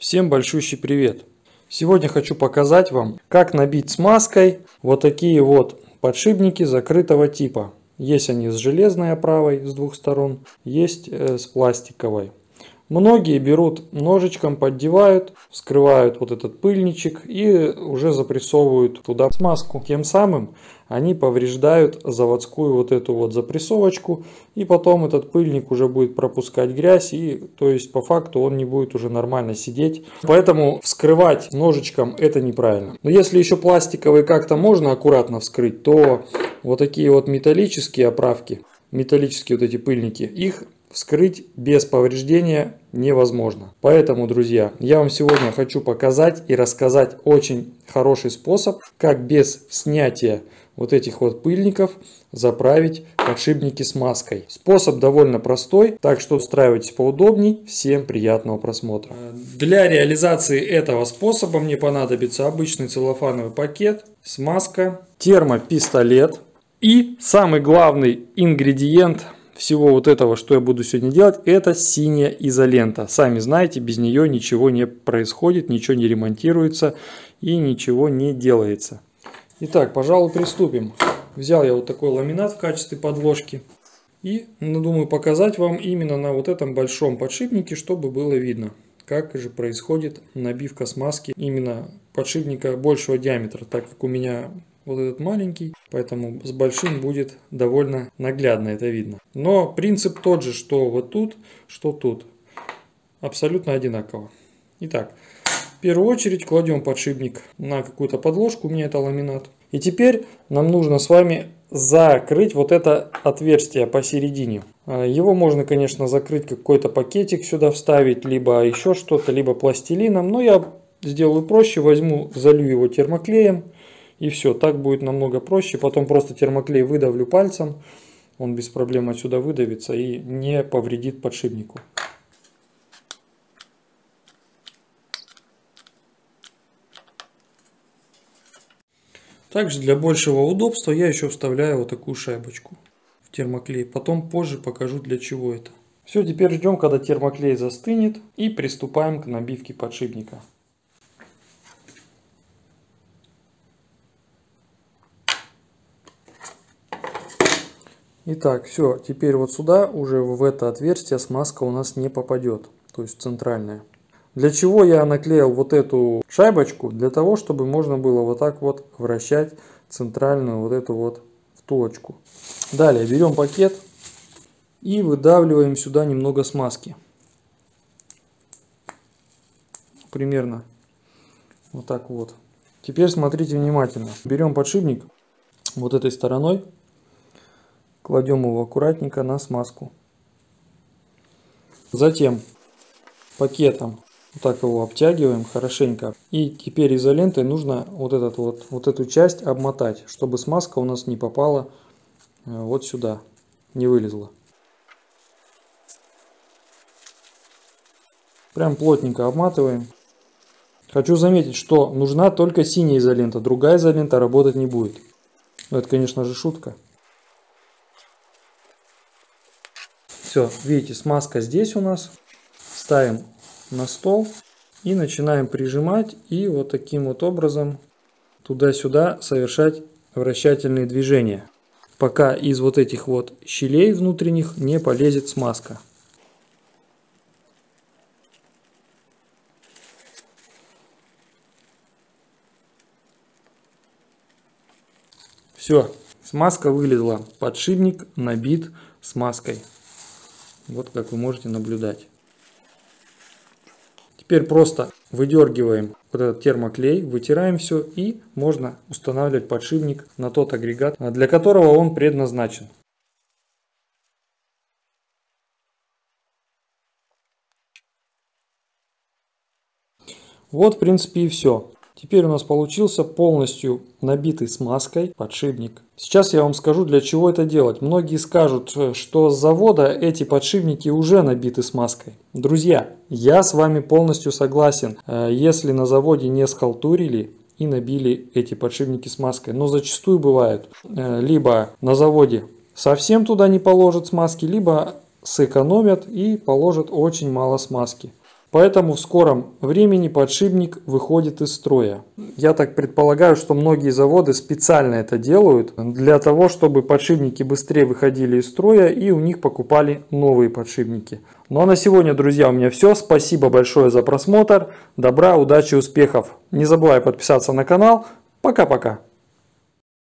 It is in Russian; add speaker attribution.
Speaker 1: Всем большущий привет! Сегодня хочу показать вам, как набить смазкой вот такие вот подшипники закрытого типа. Есть они с железной оправой с двух сторон, есть с пластиковой. Многие берут ножичком, поддевают, вскрывают вот этот пыльничек и уже запрессовывают туда смазку. Тем самым они повреждают заводскую вот эту вот запрессовочку, и потом этот пыльник уже будет пропускать грязь, и то есть по факту он не будет уже нормально сидеть. Поэтому вскрывать ножичком это неправильно. Но если еще пластиковые как-то можно аккуратно вскрыть, то вот такие вот металлические оправки, металлические вот эти пыльники, их вскрыть без повреждения невозможно. Поэтому, друзья, я вам сегодня хочу показать и рассказать очень хороший способ, как без снятия вот этих вот пыльников заправить подшипники смазкой. Способ довольно простой, так что устраивайтесь поудобней. Всем приятного просмотра. Для реализации этого способа мне понадобится обычный целлофановый пакет, смазка, термопистолет и самый главный ингредиент всего вот этого, что я буду сегодня делать, это синяя изолента. Сами знаете, без нее ничего не происходит, ничего не ремонтируется и ничего не делается. Итак, пожалуй, приступим. Взял я вот такой ламинат в качестве подложки и думаю показать вам именно на вот этом большом подшипнике, чтобы было видно, как же происходит набивка смазки именно подшипника большего диаметра, так как у меня вот этот маленький, поэтому с большим будет довольно наглядно это видно. Но принцип тот же, что вот тут, что тут. Абсолютно одинаково. Итак, в первую очередь кладем подшипник на какую-то подложку, у меня это ламинат. И теперь нам нужно с вами закрыть вот это отверстие посередине. Его можно, конечно, закрыть, какой-то пакетик сюда вставить, либо еще что-то, либо пластилином. Но я сделаю проще, возьму, залью его термоклеем. И все, так будет намного проще. Потом просто термоклей выдавлю пальцем. Он без проблем отсюда выдавится и не повредит подшипнику. Также для большего удобства я еще вставляю вот такую шайбочку в термоклей. Потом позже покажу, для чего это. Все, теперь ждем, когда термоклей застынет, и приступаем к набивке подшипника. Итак, все, теперь вот сюда, уже в это отверстие смазка у нас не попадет, то есть центральная. Для чего я наклеил вот эту шайбочку? Для того, чтобы можно было вот так вот вращать центральную вот эту вот втулочку. Далее берем пакет и выдавливаем сюда немного смазки. Примерно вот так вот. Теперь смотрите внимательно. Берем подшипник вот этой стороной. Кладем его аккуратненько на смазку. Затем пакетом вот так его обтягиваем хорошенько. И теперь изолентой нужно вот эту часть обмотать, чтобы смазка у нас не попала вот сюда, не вылезла. Прям плотненько обматываем. Хочу заметить, что нужна только синяя изолента, другая изолента работать не будет. Но это, конечно же, шутка. Все, видите, смазка здесь у нас. Ставим на стол и начинаем прижимать. И вот таким вот образом туда-сюда совершать вращательные движения, пока из вот этих вот щелей внутренних не полезет смазка. Все, смазка вылезла. Подшипник набит смазкой. Вот как вы можете наблюдать. Теперь просто выдергиваем вот этот термоклей, вытираем все, и можно устанавливать подшипник на тот агрегат, для которого он предназначен. Вот, в принципе, и все. Теперь у нас получился полностью набитый смазкой подшипник. Сейчас я вам скажу, для чего это делать. Многие скажут, что с завода эти подшипники уже набиты смазкой. Друзья, я с вами полностью согласен, если на заводе не схалтурили и набили эти подшипники смазкой. Но зачастую бывает, либо на заводе совсем туда не положат смазки, либо сэкономят и положат очень мало смазки. Поэтому в скором времени подшипник выходит из строя. Я так предполагаю, что многие заводы специально это делают для того, чтобы подшипники быстрее выходили из строя и у них покупали новые подшипники. Ну а на сегодня, друзья, у меня все. Спасибо большое за просмотр. Добра, удачи, успехов. Не забывай подписаться на канал. Пока-пока.